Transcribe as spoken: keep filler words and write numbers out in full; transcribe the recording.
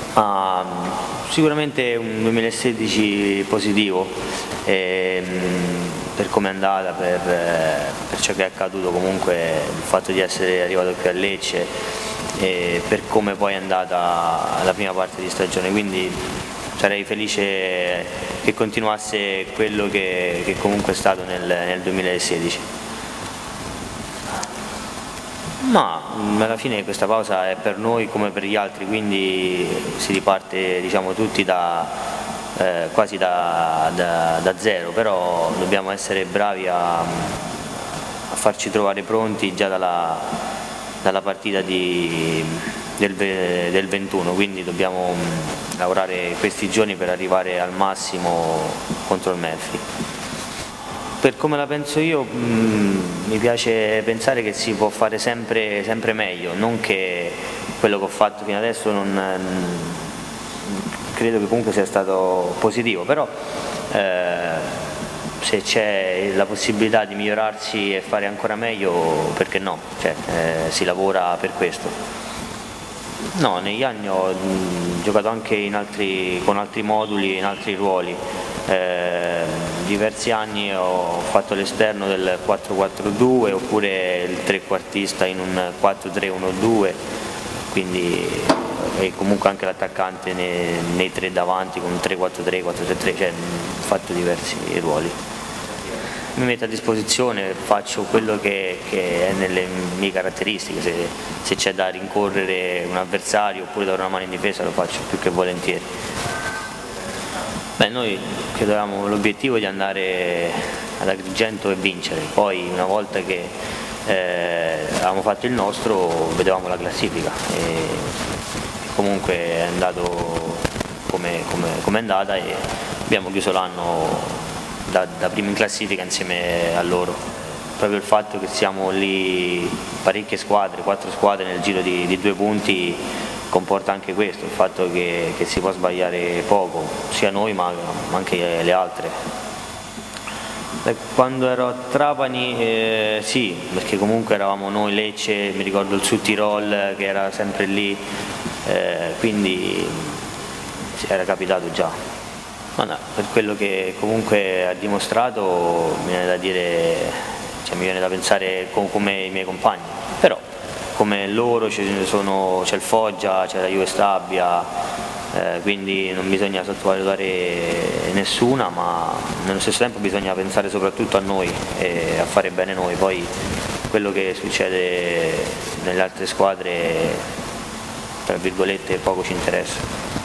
Ah, sicuramente un duemilasedici positivo, ehm, per come è andata, per, per ciò che è accaduto, comunque il fatto di essere arrivato qui a Lecce e per come poi è andata la prima parte di stagione, quindi sarei felice che continuasse quello che, che comunque è stato nel, nel duemilasedici. Ma alla fine questa pausa è per noi come per gli altri, quindi si riparte, diciamo, tutti da, eh, quasi da, da, da zero, però dobbiamo essere bravi a, a farci trovare pronti già dalla, dalla partita di, del, del ventuno, quindi dobbiamo lavorare questi giorni per arrivare al massimo contro il Melfi. Per come la penso io, mh, mi piace pensare che si può fare sempre, sempre meglio, non che quello che ho fatto fino adesso non, mh, credo che comunque sia stato positivo, però eh, se c'è la possibilità di migliorarsi e fare ancora meglio, perché no? Cioè, eh, si lavora per questo. No, negli anni ho mh, giocato anche in altri, con altri moduli, in altri ruoli. Eh, diversi anni ho fatto l'esterno del quattro quattro due oppure il trequartista in un quattro tre uno due, quindi e comunque anche l'attaccante nei, nei tre davanti con un tre quattro tre, quattro tre tre, cioè ho fatto diversi ruoli. Mi metto a disposizione, faccio quello che, che è nelle mie caratteristiche, se, se c'è da rincorrere un avversario oppure dare una mano in difesa lo faccio più che volentieri. Beh, noi credo avevamo l'obiettivo di andare ad Agrigento e vincere, poi una volta che eh, avevamo fatto il nostro vedevamo la classifica e comunque è andato come, come, come è andata e abbiamo chiuso l'anno da, da prima in classifica insieme a loro. Proprio il fatto che siamo lì parecchie squadre, quattro squadre nel giro di, di due punti comporta anche questo, il fatto che, che si può sbagliare poco, sia noi ma anche le altre. Beh, quando ero a Trapani eh, sì, perché comunque eravamo noi Lecce, mi ricordo il Sud Tirol che era sempre lì, eh, quindi sì, era capitato già. Ma no, per quello che comunque ha dimostrato mi viene da dire, cioè, mi viene da pensare come i miei compagni, però come loro c'è il Foggia, c'è la Juve Stabia, eh, quindi non bisogna sottovalutare nessuna, ma nello stesso tempo bisogna pensare soprattutto a noi e a fare bene noi, poi quello che succede nelle altre squadre, tra virgolette, poco ci interessa.